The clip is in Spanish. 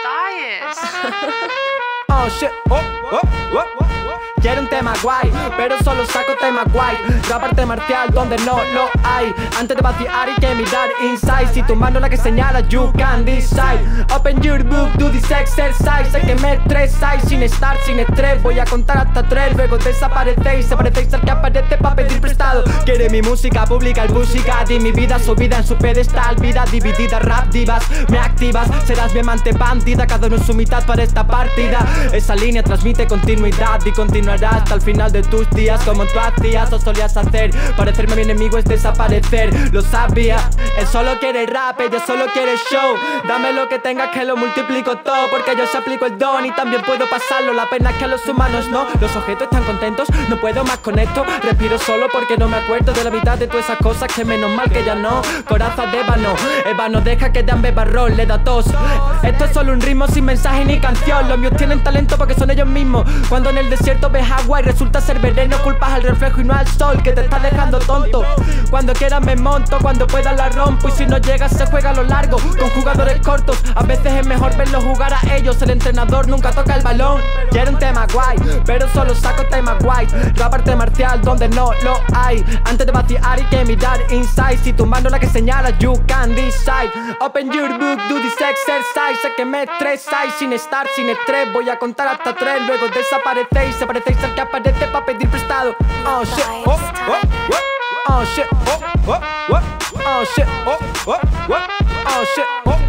Oh shit, quiero un tema guay, pero solo saco tema guay. Rap arte marcial donde no lo hay. Antes de vaciar hay que mirar inside. Si tu mano es la que señala, you can decide. Open your book, do this exercise. Sé que me estresáis sin estar, sin estrés. Voy a contar hasta 3, luego desaparecéis. Se parecéis al que aparece pa' pedir prestado. Quiere mi música, publica el Pussycat. Y mi vida subida en su pedestal. Vida dividida, rap divas, me activas. Serás mi amante bandida, cada uno en su mitad para esta partida. Esa línea transmite continuidad y continuará hasta el final de tus días, como tú hacías o solías hacer. Parecerme a mi enemigo es desaparecer, lo sabía. Él solo quiere rap, ella solo quiere show. Dame lo que tengas que lo multiplico todo, porque yo se aplico el don y también puedo pasarlo. La pena es que a los humanos no, los objetos están contentos. No puedo más con esto, respiro solo porque no me acuerdo de la mitad de todas esas cosas que menos mal que ya no. Coraza de ébano, deja que dan bebarrol, le da tos. Esto es solo un ritmo sin mensaje ni canción. Los míos tienen talento porque son ellos mismos. Cuando en el desierto ves agua y resulta ser veneno, culpas al reflejo y no al sol que te está dejando tonto. Cuando quieras me monto, cuando pueda la rompo. Y si no llegas se juega a lo largo, con jugadores cortos. A veces es mejor verlos jugar a ellos. El entrenador nunca toca el balón. Quiero un tema guay, pero solo saco tema guay. Rap arte marcial donde no lo hay. Antes de vaciar hay que mirar inside. Si tu mano es la que señala, you can decide. Open your book, do this exercise. Sé que me estresáis sin estar, sin estrés. Voy a contar hasta 3, luego desaparecéis. Se parecéis al que aparece pa' pedir prestado. Oh shit, oh shit, oh shit, oh shit, oh shit.